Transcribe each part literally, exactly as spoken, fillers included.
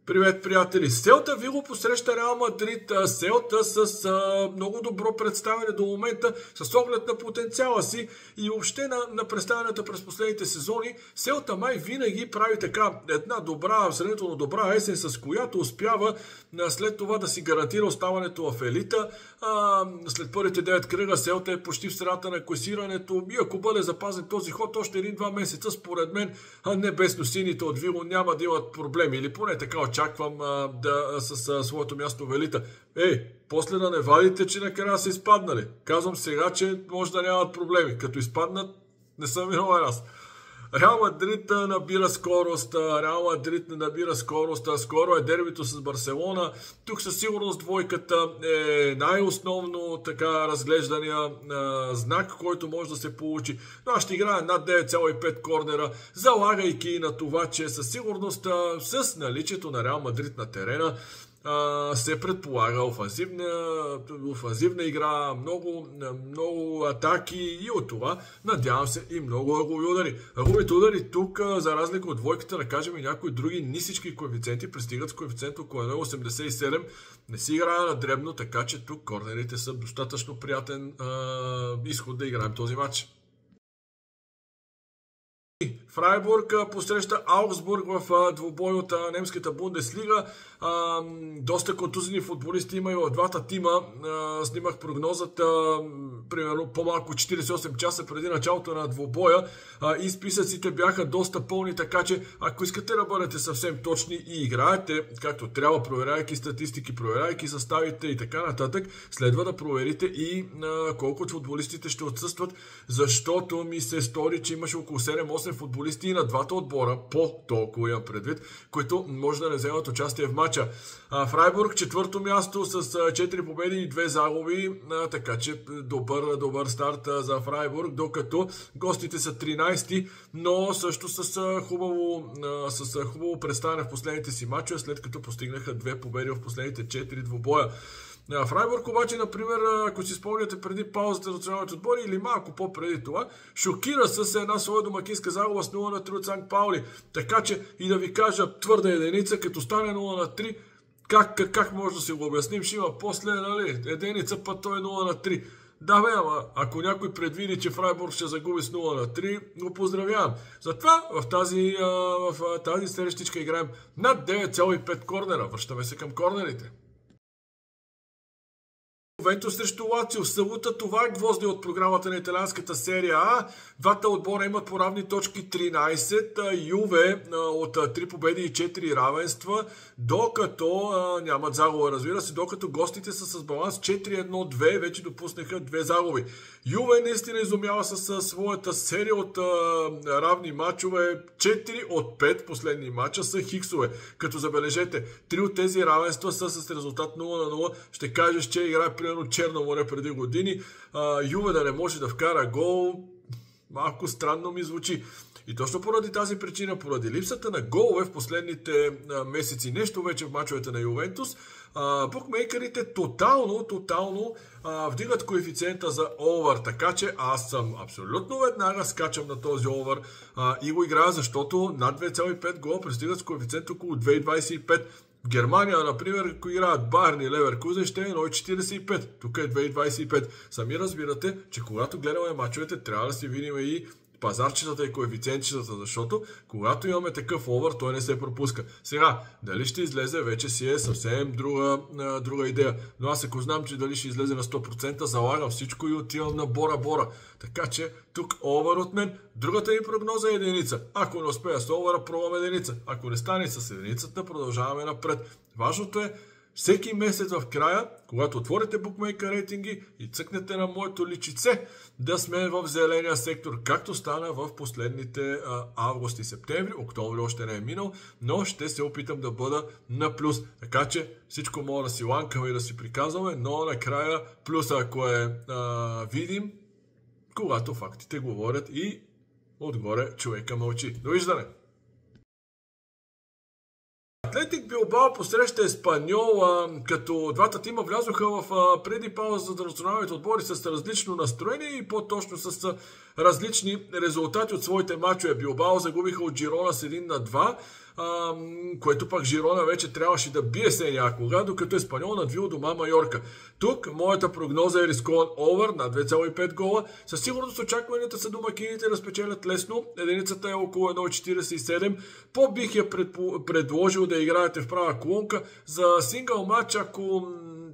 Привет, приятели! Селта Виго посреща Реал Мадрид. Селта с а, много добро представяне до момента, с оглед на потенциала си и въобще на, на представянето през последните сезони. Селта май винаги прави така една добра, сравнително добра есен, с която успява а, след това да си гарантира оставането в елита. А, след първите девет кръга Селта е почти в средата на класирането и ако бъде запазен този ход още един-два месеца, според мен небесно-сините от Виго няма да имат проблеми, или поне така очаквам а, да, с а, своето място в елита. Ей, после да не вадите, че накрая са изпаднали. Казвам сега, че може да нямат проблеми. Като изпаднат, не съм виновен аз. Реал Мадрид набира скорост, Реал Мадрид не набира скорост, скоро е дербито с Барселона. Тук със сигурност двойката е най-основно така разглеждания а, знак, който може да се получи. Но аз ще играя над девет цяло и пет корнера, залагайки на това, че със сигурност а, с наличието на Реал Мадрид на терена се предполага офанзивна, офанзивна игра, много, много атаки и от това, надявам се, и много ръгови удари. Ръговите удари тук, за разлика от двойката, да кажем и някои други нисички коефициенти, пристигат с коефициент около едно цяло осемдесет и седем. Не си играя на дребно, така че тук корнерите са достатъчно приятен а, изход да играем този матч. Фрайбург посреща Аугсбург в двубой от немската Бундеслига. А, доста контузини футболисти има и в двата тима. А, снимах прогнозата примерно по-малко четиридесет и осем часа преди началото на двубоя а, и списъците бяха доста пълни, така че ако искате да бъдете съвсем точни и играете както трябва, проверяйки статистики, проверяйки съставите и така нататък, следва да проверите и а, колко от футболистите ще отсъстват, защото ми се стори, че имаше около седем-осем футболисти и на двата отбора, по толкова имам предвид, които може да не вземат участие в матча. А, Фрайбург четвърто място с четири победи и две загуби, а, така че добър, добър старт а, за Фрайбург, докато гостите са тринайсети, но също с а, хубаво, а, с а, хубаво представяне в последните си матчове, след като постигнаха две победи в последните четири двубоя. Фрайбург обаче, например, ако си спомняте преди паузата на националните отбори или малко по-преди това, шокира с една своя домакинска загуба с нула на три от Санкт Паули. Така че и да ви кажа твърда единица, като стане нула на три, как, как, как може да се го обясним? Ще има после, нали, единица път той е нула на три. Да, бе, ама ако някой предвиди, че Фрайбург ще загуби с нула на три, го поздравявам. Затова в тази, в тази срещичка играем над девет цяло и пет корнера. Връщаме се към корнерите. Ювентус срещу Лацио. В събота това е гвозди от програмата на италианската серия А. Двата отбора имат по равни точки тринайсет. Юве от три победи и четири равенства, докато нямат загуба, разбира се, докато гостите са с баланс четири едно две, вече допуснаха две загуби. Юве наистина изумява с своята серия от а, равни матчове. четири от пет последни матча са хиксове. Като забележете, три от тези равенства са с резултат нула на нула. Ще кажеш, че играе примерно Черно море преди години. А, Юве да не може да вкара гол, малко странно ми звучи. И точно поради тази причина, поради липсата на голове в последните а, месеци, нещо вече в мачовете на Ювентус, а, букмейкерите тотално, тотално а, вдигат коефициента за овър. Така че аз съм абсолютно веднага скачам на този овър а, и го играя, защото над две цяло и пет гола пристигат с коефициент около две цяло двайсет и пет. В Германия, например, ако играят Байерн и Леверкузен, ще е едно цяло четирийсет и пет. Тук е две цяло двайсет и пет. Сами разбирате, че когато гледаме мачовете, трябва да си видим и пазарчетата и коефициентчетата, защото когато имаме такъв овър, той не се пропуска. Сега, дали ще излезе, вече си е съвсем друга, друга идея. Но аз ако знам, че дали ще излезе на сто процента, залагам всичко и отивам на Бора-Бора. Така че тук овър от мен. Другата ми прогноза е единица. Ако не успея с овъра, пробвам единица. Ако не стане с единицата, продължаваме напред. Важното е всеки месец в края, когато отворите букмейкър рейтинги и цъкнете на моето личице, да сме в зеления сектор, както стана в последните а, август и септември. Октомври още не е минал, но ще се опитам да бъда на плюс. Така че всичко мога да си ланкаме и да си приказваме, но накрая плюса, ако е а, видим, когато фактите говорят и отгоре човека мълчи. Довиждане! Атлетик Билбао посреща Еспаньол, като двата тима влязоха в преди пауза за националните отбори с различно настроение и по-точно с различни резултати от своите мачове. Билбао загубиха от Джирона с един на два, а, което пак Жирона вече трябваше да бие се някога, докато Еспаньол надвил дома Майорка. Тук моята прогноза е рискован овър на две цяло и пет гола. Със сигурност очакванията са домакините да спечелят лесно. Единицата е около едно цяло четиридесет и седем. По-бих я предложил да играете в права колонка. За сингъл матч, ако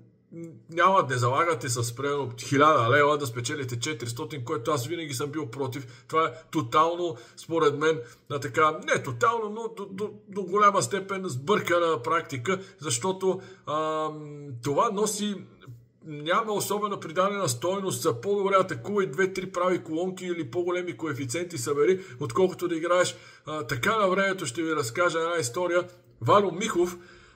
няма да залагате с примерно хиляда лева да спечелите четиристотин, което аз винаги съм бил против. Това е тотално, според мен, на така, не тотално, но до, до, до голяма степен сбъркана практика, защото а, това носи няма особена придадена стойност, за по-добре атакува и две-три прави колонки или по-големи коефициенти събери, отколкото да играеш. А, така на времето ще ви разкажа една история. Вало Михов,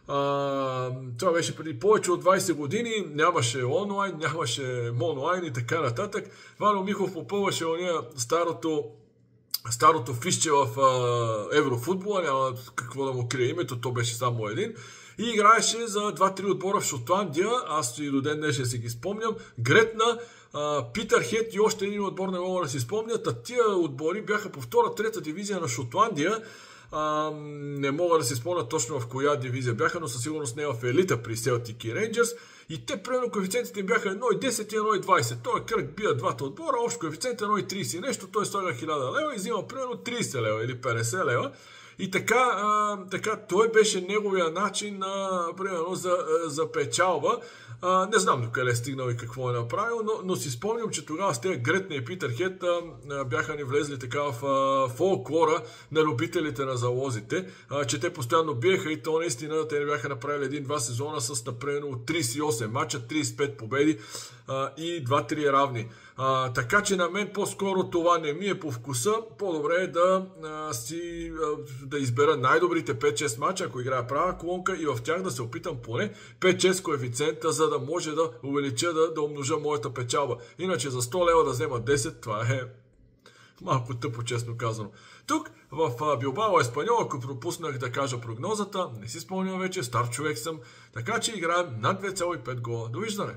а, това беше преди повече от двайсет години, нямаше онлайн, нямаше монлайн и така нататък. Вало Михов попълваше ония старото старото фишче в а, еврофутбола, няма какво да му крие името, то беше само един. И играеше за два-три отбора в Шотландия, аз и до ден днешен си ги спомням, Гретна, Питър Хет и още един отбор не мога да си спомнят, а тия отбори бяха по втора-трета дивизия на Шотландия. А, не мога да си спомня точно в коя дивизия бяха, но със сигурност не в елита при Селтик и Рейнджърс. И те, примерно, коефициентите бяха едно цяло и десет и едно цяло и двайсет. Той кръг бия двата отбора, общо коефициент едно цяло и трийсет и нещо, той слага хиляда лева и взима примерно трийсет лева или петдесет лева. И така, а, така той беше неговия начин, а, примерно, за, за печалба. А, не знам до къде е стигнал и какво е направил, но, но си спомням, че тогава с тези Гретна и Питър Хет а, бяха ни влезли така в а, фолклора на любителите на залозите, а, че те постоянно биеха и то наистина те не бяха направили един-два сезона с например трийсет и осем мача, трийсет и пет победи а, и два-три равни. А, така че на мен по-скоро това не ми е по вкуса. По-добре е да, а, си, а, да избера най-добрите пет-шест мача, ако играя права колонка и в тях да се опитам поне пет-шест коефициента, за да може да увелича, да, да умножа моята печалба. Иначе за сто лева да взема десет, това е малко тъпо, честно казано. Тук в Билбао Еспаньол, ако пропуснах да кажа прогнозата, не си спомням вече, стар човек съм, така че играем на две цяло и пет гола. Довиждане!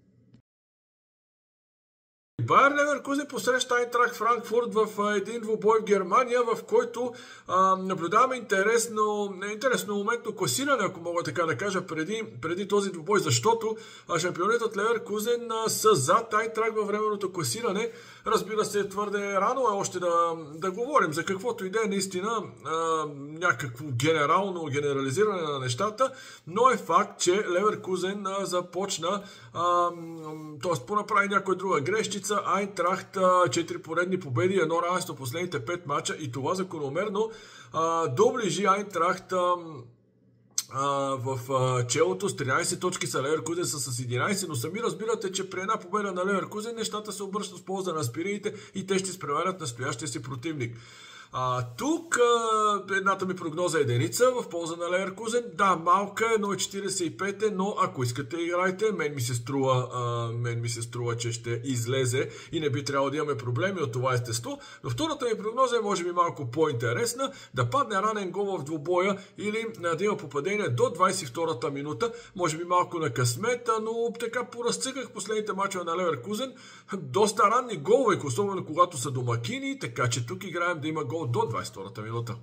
Байер Леверкузен посреща Айнтрахт Франкфурт в един двубой в Германия, в който а, наблюдаваме интересно, интересно моментно класиране, ако мога така да кажа, преди, преди този двубой, защото а, шампионът от Леверкузен а, са зад Айнтрахт във временното класиране. Разбира се, твърде рано е още да, да говорим за каквото и да е наистина а, някакво генерално генерализиране на нещата, но е факт, че Леверкузен а, започна, т.е. понаправи някоя друга грешчица. Айнтрахт четири поредни победи, едно равенство последните пет мача и това закономерно а, доближи Айнтрахт а, а, в а, челото с тринайсет точки, са Леверкузен са с единайсет, но сами разбирате, че при една победа на Леверкузен нещата се обръщат с полза на аспирините и те ще спреварят настоящия си противник. А, тук а, едната ми прогноза е единица в полза на Леверкузен. Да, малка е, едно цяло четирийсет и пет, но ако искате играйте, мен ми се струва, а, мен ми се струва, че ще излезе и не би трябвало да имаме проблеми от това естество. Но втората ми прогноза е може би малко по-интересна, да падне ранен гол в двубоя или да има попадение до двайсет и втората минута, може би малко на късмета, но така поразцъках последните мачове на Леверкузен. Доста ранни голове, особено когато са домакини, така че тук играем да има гол до двайсет и втората минута.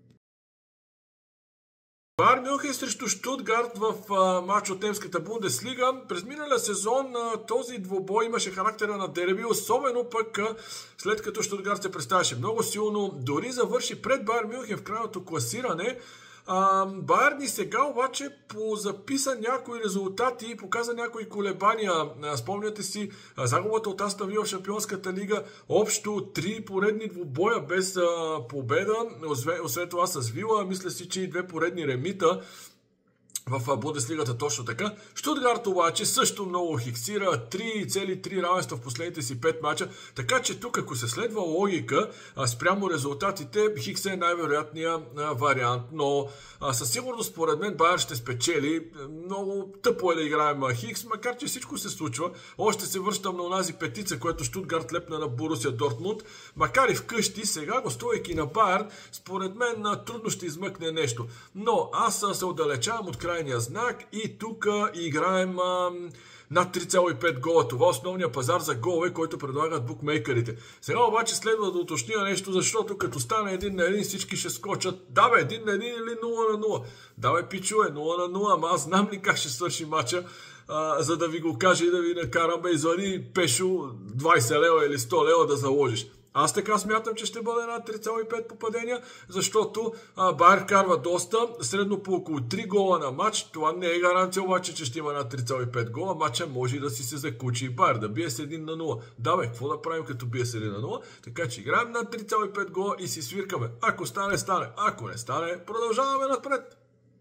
Байер Мюнхен срещу Штутгарт в а, матч от немската Бундеслига. През миналия сезон а, този двубой имаше характера на дерби, особено пък а, след като Штутгарт се представяше много силно, дори завърши пред Байер Мюнхен в крайното класиране. Байер ни сега обаче записа някои резултати и показа някои колебания. Спомняте си загубата от Астон Вила в Шампионската лига, общо три поредни двубоя без а, победа, освен, освен това с Вила, мисля си, че и две поредни ремита в Бундеслигата точно така. Штутгарт обаче също много хиксира, три цяло и три равенства в последните си пет мача, така че тук ако се следва логика спрямо резултатите, Хикс е най-вероятният вариант, но а, със сигурност според мен Байер ще спечели. Много тъпо е да играем Хикс, макар че всичко се случва. Още се връщам на онази петица, която Штутгарт лепна на Борусия Дортмунд, макар и вкъщи, сега гостувайки на Байер, според мен трудно ще измъкне нещо. Но аз се отдалечавам от край крайния знак и тук играем а, над три цяло и пет гола. Това е основният пазар за голове, който предлагат букмейкерите. Сега обаче следва да уточня нещо, защото като стане един на един всички ще скочат. Да бе, един на един или нула на нула. Да бе, пичове, нула на нула, ама аз знам ли как ще свърши матча, а, за да ви го кажа и да ви накарам, бе, извади Пешо двайсет лева или сто лева да заложиш. Аз така смятам, че ще бъде над три цяло и пет попадения, защото а, Байер карва доста, средно по около три гола на матч. Това не е гаранция обаче, че ще има над три цяло и пет гола. Матча може и да си се закучи и Байер, да бие с един на нула. Да бе, какво да правим като бие с един на нула? Така че играем над три цяло и пет гола и си свиркаме. Ако стане, стане. Ако не стане, продължаваме напред.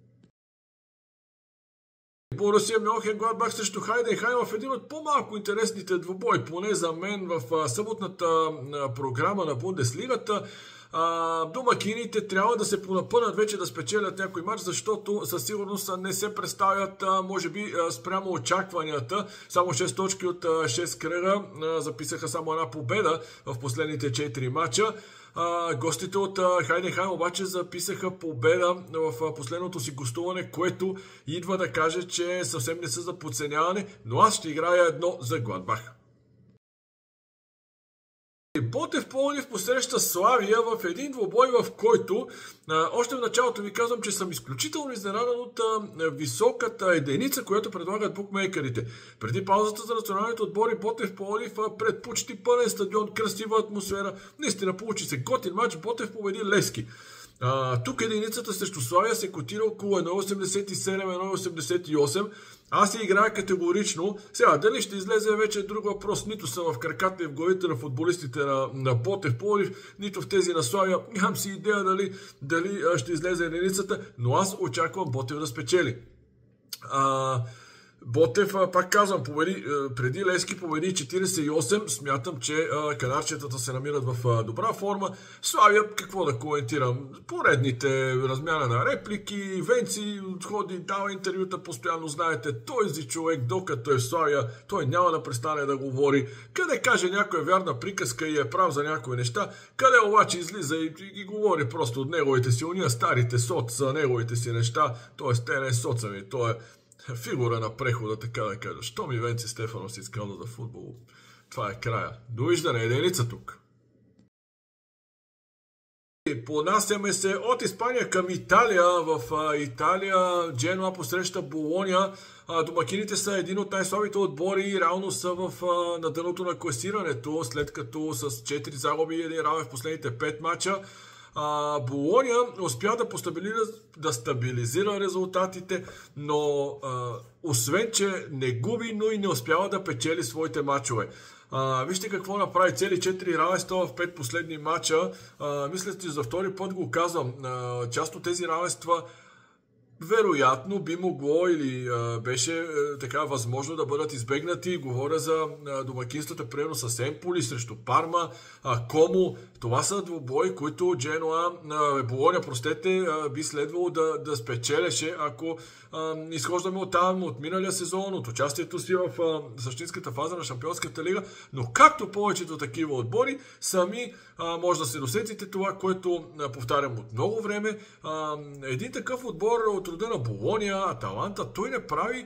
Борусия Мьонхенгладбах срещу Хайденхайм в един от по-малко интересните двубои, поне за мен в съботната програма на Бундеслигата. Домакините трябва да се понапънат вече да спечелят някой матч, защото със сигурност не се представят, може би, спрямо очакванията. Само шест точки от шест кръга, записаха само една победа в последните четири матча. А, гостите от Хайденхайм обаче записаха победа в последното си гостуване, което идва да каже, че съвсем не са за подценяване, но аз ще играя едно за Гладбах. Ботев Пловдив посреща Славия в един двубой, в който а, още в началото ви казвам, че съм изключително изненадан от а, високата единица, която предлагат букмейкерите. Преди паузата за националните отбори Ботев Пловдив пред почти пълен стадион, красива атмосфера. Наистина получи се готин матч, Ботев победи Левски. А, тук единицата срещу Славия се котира около едно осемдесет и седем - едно осемдесет и осем. Аз си играя категорично. Сега, дали ще излезе вече друг въпрос. Нито съм в краката и в главите на футболистите на, на Ботев Пловдив, нито в тези на Славия. Нямам си идея дали, дали ще излезе единицата, но аз очаквам Ботев да спечели. А... Ботев, пак казвам, победи, преди Левски победи четиридесет и осем. Смятам, че канарчетата се намират в добра форма. Славия, какво да коментирам? Поредните размяна на реплики, Венци отходи, дава интервюта постоянно, знаете, този човек, докато е в Славия, той няма да престане да говори. Къде каже някоя вярна приказка и е прав за някои неща, къде обаче излиза и, и, и говори просто от неговите си, уния старите соца, неговите си неща, т.е. те не соца ми, той е фигура на прехода, така да кажа. Що ми Венци Стефанов си изказва за футбол? Това е края. Довиждане, единица тук. Понасяме се от Испания към Италия. В Италия Дженуа посреща Болония. Домакините са един от най-слабите отбори и реално са в, на дъното на класирането, след като с четири загуби и един равен в последните пет мача. А, Болония успя да, постабилизира, да стабилизира резултатите, но а, освен, че не губи, но и не успява да печели своите мачове. А, вижте какво направи, цели четири равенства в пет последни мача. А, мисля, че за втори път го казвам. А, част от тези равенства вероятно би могло или а, беше а, така възможно да бъдат избегнати. Говоря за а, домакинствата, примерно с Емполи срещу Парма, а, Комо. Това са двубои, които Дженуа, а, Болония, простете, а, би следвало да, да спечелеше, ако а, изхождаме от там, от миналия сезон, от участието си в а, същинската фаза на Шампионската лига. Но както повечето такива отбори, сами а, може да се досетите това, което а, повтарям от много време. А, един такъв отбор от рода на Болония, Аталанта, той не прави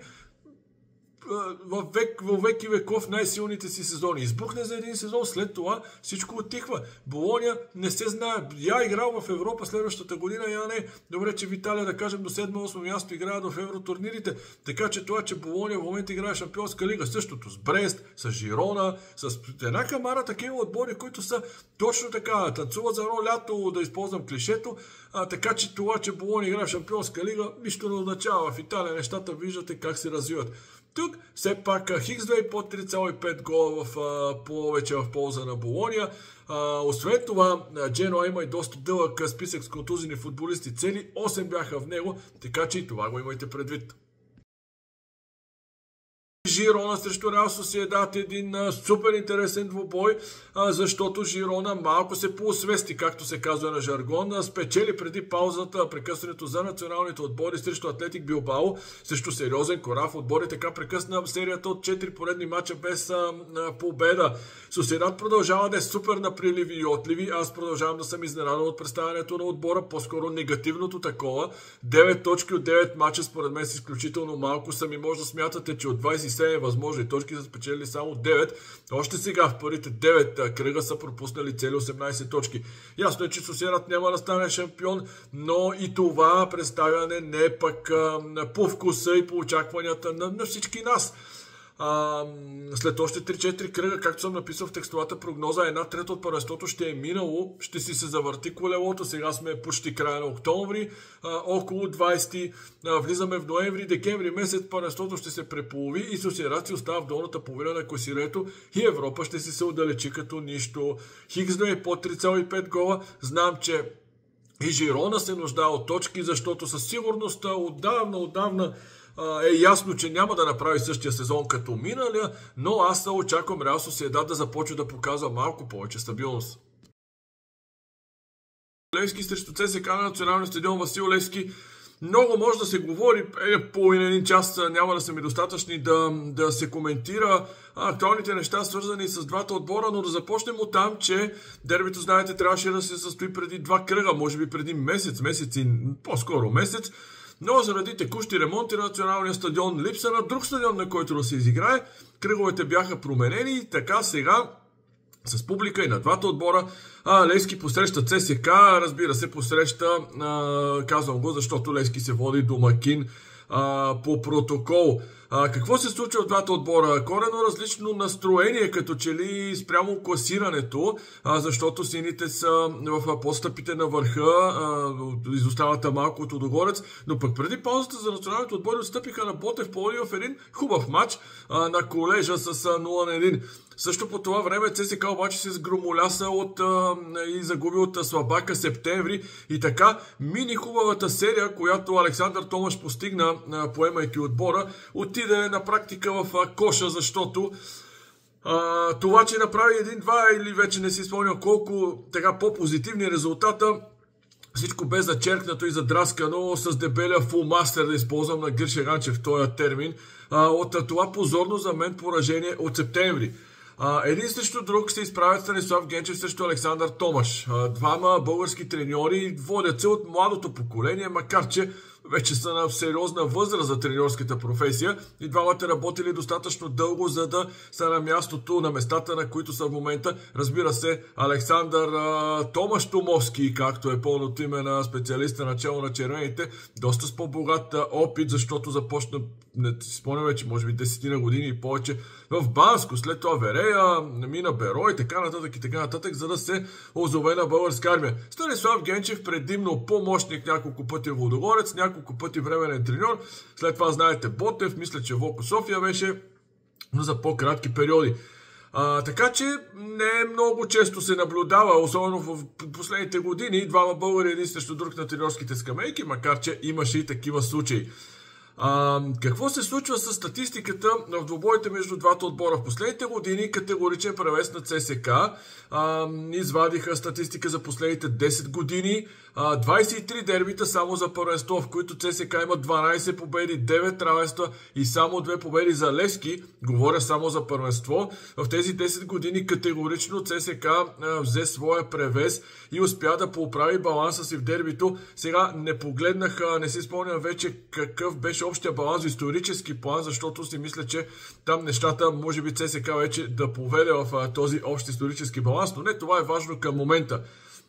в век, във век и веков най-силните си сезони. Избухне за един сезон, след това всичко отихва. Болония не се знае. Я играл в Европа следващата година, я не. Добре, че в Италия, да кажем, до седмо-осмо място играят в евротурнирите. Така че това, че Болония в момента играе Шампионска лига, същото с Брест, с Жирона, с една камара такива отбори, които са точно така, танцуват за едно лято, да използвам клишето, а, така че това, че Болония играе в Шампионска лига, нищо не означава. В Италия нещата виждате как се развиват. Тук все пак Хикс две под три цяло и пет гола в, а, повече в полза на Болония. А, освен това, Дженуа има и доста дълъг списък с контузини футболисти. Цели осем бяха в него, така че и това го имайте предвид. Жирона срещу Реал Сосиедад, един а, супер интересен двубой, а, защото Жирона малко се поосвести, както се казва на жаргон, а, спечели преди паузата прекъсването за националните отбори срещу Атлетик Билбао, срещу сериозен кораф отбор и така прекъсна серията от четири поредни мача без а, а, победа. Сосиедад продължава да е супер на приливи и отливи, аз продължавам да съм изненадан от представянето на отбора, по-скоро негативното такова. девет точки от девет мача според мен са изключително малко, сами може да смятате, че от двадесет и седем възможни точки са спечелили само девет. Още сега в първите девет кръга са пропуснали цели осемнадесет точки. Ясно е, че Сосиедад няма да стане шампион, но и това представяне не е пък а, по вкуса и по очакванията на, на всички нас. А, след още три-четири кръга, както съм написал в текстовата прогноза, една трета от първенството ще е минало, ще си се завърти колелото, сега сме почти края на октомври, а, около двадесети, а, влизаме в ноември, декември месец, първенството ще се преполови и Сосиедад си остава в долната половина на класирането и Европа ще си се отдалечи като нищо. Хикс да е по три цяло и пет гола, знам, че и Жирона се нуждае от точки, защото със сигурност отдавна, отдавна е ясно, че няма да направи същия сезон като миналия, но аз очаквам Реал Сосиедад да започне да показва малко повече стабилност. Левски срещу ЦСКА на националния стадион Васил Левски. Много може да се говори, е, половин един час няма да са ми достатъчни да, да се коментира актуалните неща, свързани с двата отбора, но да започнем от там, че дербито, знаете, трябваше да се състои преди два кръга, може би преди месец, месец и по-скоро месец. Но заради текущи ремонти на националния стадион, липса на друг стадион, на който да се изиграе, кръговете бяха променени и така сега с публика и на двата отбора а, Левски посреща ЦСКА, разбира се, посреща, а, казвам го, защото Левски се води домакин а, по протокол. А, какво се случва в двата отбора? Коренно различно настроение, като че ли спрямо класирането, а, защото сините са в подстъпите на върха, а, изостават малко от Лудогорец, но пък преди паузата за националните отбори отстъпиха на Ботев Пловдив в един хубав матч а, на колежа с а, нула на един. Също по това време ЦСКА обаче се сгромоляса от, а, и загуби от а, слабака Септември и така мини хубавата серия, която Александър Томаш постигна, а, поемайки отбора, отиде на практика в а, коша, защото а, това, че направи един-два или вече не си спомням колко така по-позитивни резултата, всичко бе зачеркнато и задраскано с дебеля фулмастер, да използвам на Гриша Ганчев този термин, а, от а, това позорно за мен поражение от септември. Uh, един срещу друг се изправят Станислав Генчев срещу Александър Томаш. Uh, двама български треньори водят се от младото поколение, макар че вече са на сериозна възраст за треньорската професия и двамата работили достатъчно дълго, за да са на мястото, на местата, на които са в момента. Разбира се, Александър uh, Томаш Томовски, както е пълното име на специалиста начало на червените, доста с по-богат uh, опит, защото започна, не си спомням вече, може би десетина години и повече, в Банско, след това Верея, мина Беро и така нататък и така нататък, за да се озове на българска армия. Станислав Генчев предимно помощник няколко пъти в Лудогорец, няколко пъти временен треньор, след това знаете Ботев, мисля, че Воко София беше, но за по-кратки периоди. А, така че не много често се наблюдава, особено в последните години, двама българи един срещу друг на треньорските скамейки, макар че имаше и такива случаи. А, какво се случва с статистиката в двубоите между двата отбора? В последните години категоричен превес на ЦСКА. А, извадиха статистика за последните десет години. А, двадесет и три дербита само за първенство, в които ЦСКА има дванадесет победи, девет равенства и само две победи за Левски. Говоря само за първенство. В тези десет години категорично ЦСКА а, взе своя превес и успя да поправи баланса си в дербито. Сега не погледнах, не си спомням вече какъв беше общия баланс в исторически план, защото си мисля, че там нещата може би ЦСКА вече да поведе в а, този общ исторически баланс, но не, това е важно към момента.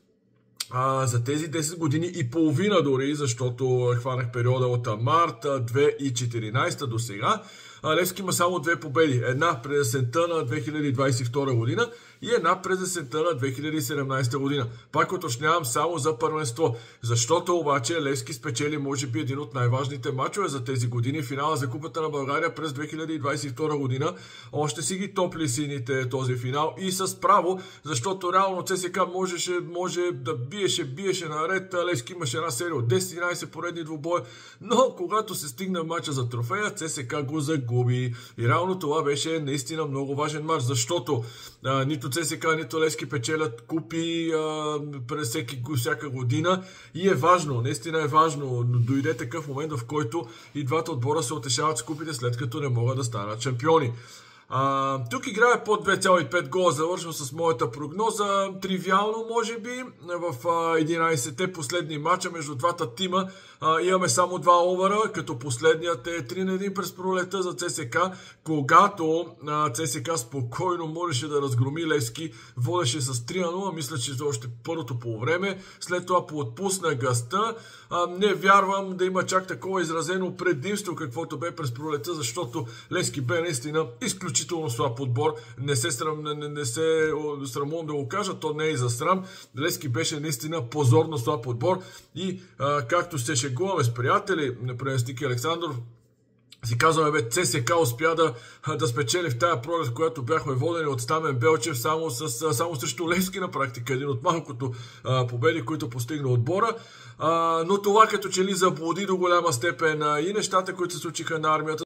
А, за тези десет години и половина дори, защото хванах периода от март две хиляди и четиринадесета до сега, Левски има само две победи. Една през есента на две хиляди двадесет и втора година и една през есента на две хиляди и седемнадесета година. Пак уточнявам само за първенство, защото обаче Левски спечели може би един от най-важните мачове за тези години, финала за Купата на България през две хиляди двадесет и втора година. Още си ги топли сините този финал и с право, защото реално ЦСКА можеше, може да биеше, биеше наред. Левски имаше една серия от десет-единадесет поредни двубоя, но когато се стигна матча за трофея, ЦСКА го загуби. И реално това беше наистина много важен матч, защото а, нито ЦСКА, нито Левски печелят купи а, през всеки, всяка година и е важно, наистина е важно. Дойде такъв момент, в който и двата отбора се утешават с купите, след като не могат да станат шампиони. А, тук играе под две цяло и пет гола, завършвам с моята прогноза. Тривиално, може би, в а, единадесетте последни матча между двата тима а, имаме само два овъра, като последният е три на едно през пролета за ЦСКА, когато а, ЦСКА спокойно можеше да разгроми Левски, водеше с три на нула, мисля, че за още първото полувреме, след това поотпусна гъста. А, не вярвам да има чак такова изразено предимство, каквото бе през пролета, защото Левски бе наистина изключително слаб отбор. Не се, срам, не, не се срамувам да го кажа, то не е и за срам. Левски беше наистина позорно слаб отбор и а, както се шегуваме с приятели, например Стики Александров, си казваме, бе, ЦСКА успя да, да спечели в тая пролет, в която бяхме водени от Стамен Белчев само, с, само срещу Левски на практика. Един от малкото а, победи, които постигна отбора. А, но това като че ли заблуди до голяма степен а, и нещата, които се случиха на армията.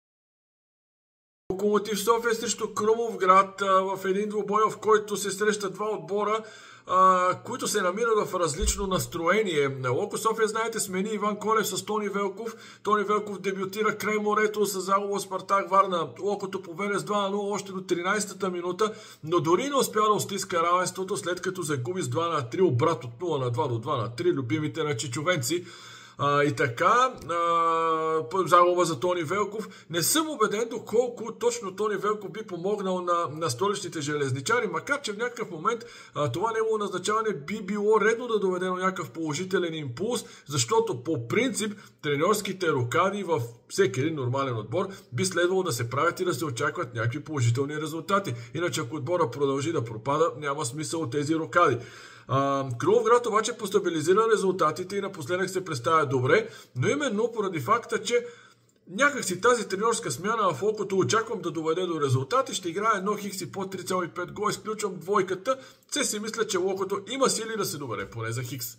Локомотив София срещу Крумовград а, в един двубой, в който се срещат два отбора, Uh, които се намират в различно настроение. Локо София, знаете, смени Иван Колев с Тони Велков. Тони Велков дебютира край морето с загуба Спартак Варна. Локото победе с два на нула още до тринадесетата минута, но дори не успя да стиска равенството, след като загуби с два на три, обрат от нула на два до два на три, любимите на чичовенци. А, и така, а, загуба за Тони Велков. Не съм убеден доколко точно Тони Велков би помогнал на, на столичните железничари, макар че в някакъв момент а, това негово назначаване би било редно да доведе до някакъв положителен импулс, защото по принцип треньорските рокади във всеки един нормален отбор би следвало да се правят и да се очакват някакви положителни резултати. Иначе ако отбора продължи да пропада, няма смисъл от тези рокади. Uh, Крумовград обаче постабилизира резултатите и напоследък се представя добре, но именно поради факта, че някакси тази треньорска смяна в Локото очаквам да доведе до резултати, ще играе едно хикси по три цяло и пет гола, изключвам двойката, се си мисля, че Локото има сили да се добере поне за хикс.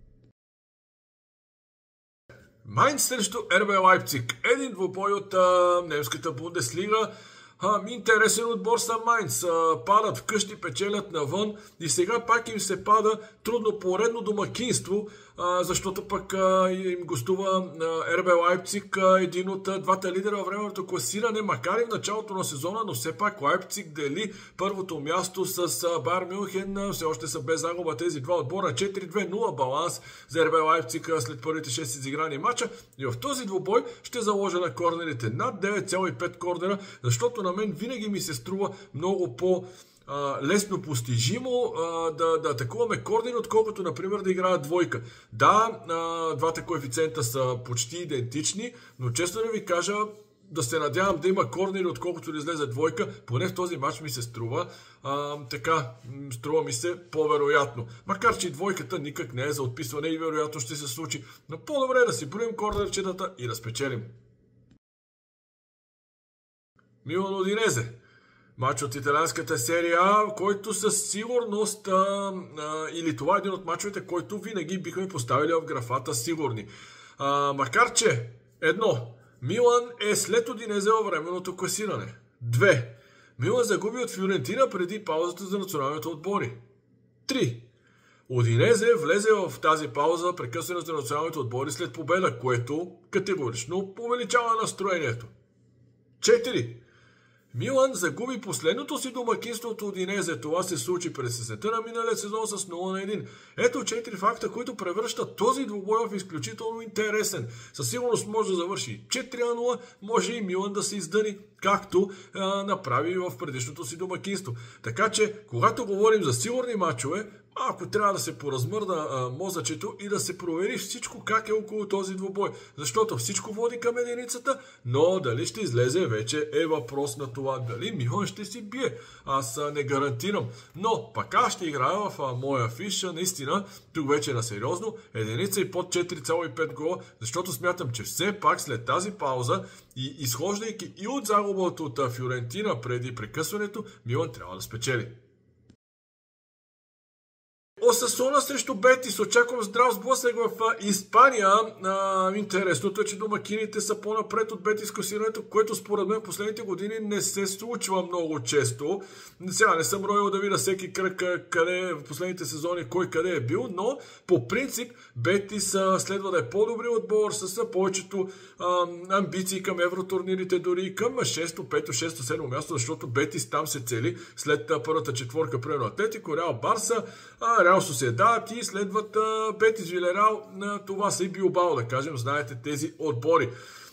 Майнц срещу Ер Бе Лайпциг, един двубой от uh, немската Бундеслига. А, интересен отбор са Майнц. А, падат вкъщи, печелят навън и сега пак им се пада трудно поредно домакинство, а, защото пък а, им гостува Ер Бе Лайпциг, а, един от а, двата лидера във времето класиране, макар и в началото на сезона, но все пак Лайпциг дели първото място с а, Байер Мюнхен. Все още са без загуба тези два отбора. четири две нула баланс за Ер Бе Лайпциг след първите шест изиграни матча. И в този двубой ще заложа на корнерите над девет цяло и пет корнера, защото на мен винаги ми се струва много по- Uh, лесно постижимо uh, да, да атакуваме корнери, отколкото, например, да играят двойка. Да, uh, двата коефициента са почти идентични, но честно да ви кажа, да се надявам да има корнери, отколкото да излезе двойка, поне в този матч ми се струва uh, така, струва ми се по-вероятно. Макар че и двойката никак не е за отписване и вероятно ще се случи, но по-добре е да си броим корнерчетата и да спечелим. Милан Удинезе. Матч от италианската серия А, който със сигурност а, а, или това е един от матчовете, който винаги бихме поставили в графата сигурни. А, макар че, едно, Милан е след Удинезе във временното класиране. Две, Милан загуби от Фиорентина преди паузата за националните отбори. Три, Удинезе влезе в тази пауза прекъсване за националните отбори след победа, което категорично увеличава настроението. Четири, Милан загуби последното си домакинство от Удинезе. Това се случи през есента на миналия сезон с нула на едно. Ето четири факта, които превръщат този двубой в изключително интересен. Със сигурност може да завърши четири на нула, може и Милан да се издъни, както а, направи в предишното си домакинство. Така че, когато говорим за сигурни мачове, ако трябва да се поразмърда а, мозъчето и да се провери всичко как е около този двубой. Защото всичко води към единицата, но дали ще излезе вече е въпрос на това. Дали Милан ще си бие. Аз а, не гарантирам. Но пак аз ще играя в а, моя фиш. Наистина, тук вече на сериозно. Единица и под четири цяло и пет гола, защото смятам, че все пак след тази пауза и изхождайки и от загубата от а, Фиорентина преди прекъсването, Милан трябва да спечели. Осасуна срещу Бетис. Очаквам здрав сблъсък в Испания. А, интересното е, че домакините са по-напред от Бетис класирането, което според мен в последните години не се случва много често. Сега не съм роил да видя всеки кръг къде в последните сезони кой къде е бил, но по принцип Бетис следва да е по-добри отбор с повечето а, амбиции към евротурнирите, дори и към шесто, пето, шесто, седмо място, защото Бетис там се цели след първата четворка, примерно Атлетико, Реал, Барса, Реал Сосиедад и следват а, Бетис, Вилерал, това са и Билбао, да кажем, знаете тези отбори.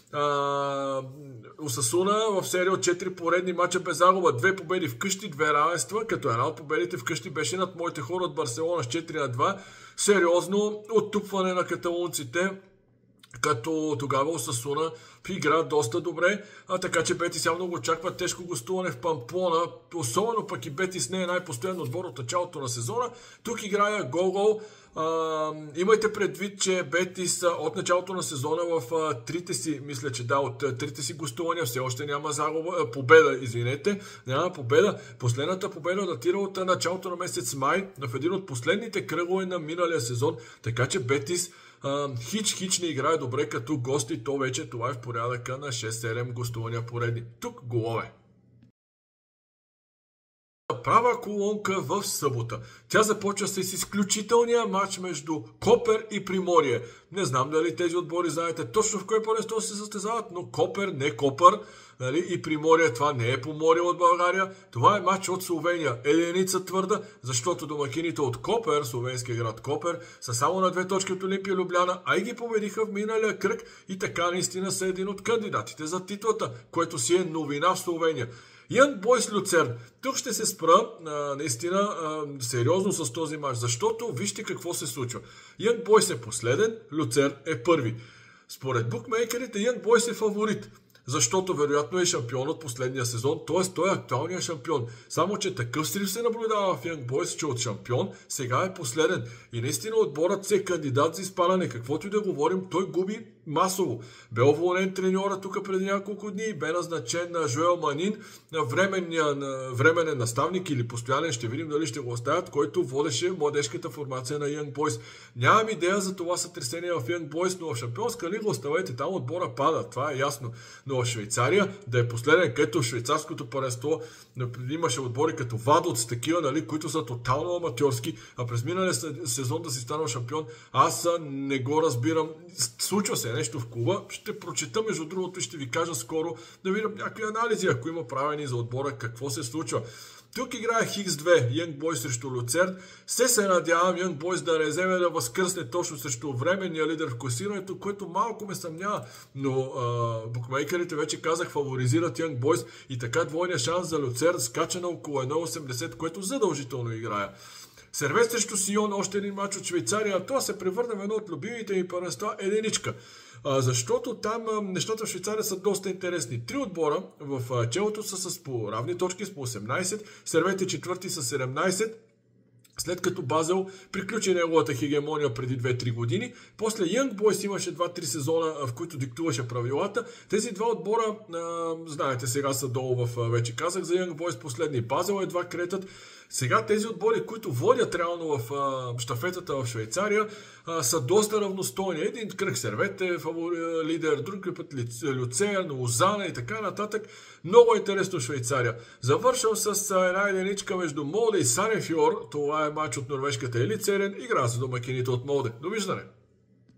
Осасуна в серия от четири поредни мача без загуба, две победи вкъщи, две равенства, като една от победите вкъщи беше над моите хора от Барселона с четири на два. Сериозно оттупване на каталунците, като тогава Осасуна игра доста добре, а така че Бетис явно го очаква тежко гостуване в Памплона, особено пък и Бетис не е най-постоянен отбор от началото на сезона. Тук играя гол-гол. Uh, имайте предвид, че Бетис от началото на сезона в uh, трите си, мисля, че да, от uh, трите си гостувания все още няма загуба, uh, победа, извинете, няма победа. Последната победа датира от uh, началото на месец май, в един от последните кръгове на миналия сезон, така че Бетис хич-хич uh, не играе добре като гости, то вече това е в порядъка на шест-седем гостувания поредни. Тук голове. Права колонка в събота. Тя започва с изключителния матч между Копер и Приморие. Не знам дали тези отбори знаете точно в кое първенство се състезават, но Копер не Копър, нали? И Приморие, това не е Поморие от България. Това е матч от Словения. Единица твърда, защото домакините от Копер, словенския град Копер, са само на две точки от Олимпия Любляна, а и ги победиха в миналия кръг и така наистина са един от кандидатите за титлата, което си е новина в Словения. Янг Бойс Люцерн. Тук ще се спра а, наистина а, сериозно с този матч, защото вижте какво се случва. Янг Бойс е последен, Люцерн е първи. Според букмейкерите Янг Бойс е фаворит, защото вероятно е шампион от последния сезон, т.е. той е актуалният шампион. Само, че такъв срив се наблюдава в Янг Бойс, че от шампион сега е последен. И наистина отборът се е кандидат за изпадане. Каквото и да говорим, той губи масово. Бе уволнен треньора тук преди няколко дни, бе назначен на Жоел Манин, временен наставник или постоянен, ще видим дали ще го оставят, който водеше младежката формация на Янг Бойс. Нямам идея за това сътресение в Янг Бойс, но в шампионска лига оставете, там отбора пада, това е ясно. Но в Швейцария да е последен, където в швейцарското първенство имаше отбори като Вадоц, такива, нали, които са тотално аматьорски, а през миналия сезон да си станал шампион, аз не го разбирам. Случва се нещо в клуба, ще прочета между другото и ще ви кажа скоро, да видим някакви анализи, ако има правени за отбора, какво се случва. Тук играе Хикс две, Янг Бойс срещу Люцерн. Се се надявам Янг Бойс да не вземе да възкръсне точно срещу временния лидер в класирането, което малко ме съмнява, но а, букмейкерите вече казах фаворизират Янг Бойс и така двойния шанс за Люцерн скача на около едно осемдесет, което задължително играе. Сервет срещу Сион, още един матч от Швейцария, това се превърна в едно от любимите ми първенства, единичка. А, защото там а, нещата в Швейцария са доста интересни. Три отбора в а, челото са с по равни точки, с по осемнайсет, Сервет е четвърти с седемнайсет, след като Базел приключи неговата хегемония преди две-три години. После Янг Бойс имаше два-три сезона, в които диктуваше правилата. Тези два отбора, а, знаете, сега са долу в, вече казах за Янг Бойс, последни Базел едва кретат. Сега тези отбори, които водят реално в а, щафетата в Швейцария, а, са доста равностойни. Един кръг Сервет е фавори, лидер, друг път Люцерн, Лозана и така нататък. Много интересно в Швейцария. Завършвам с а, една единичка между Молде и Санефьор. Това е матч от норвежката Елицерен. Игра за домакините от Молде. Довиждане!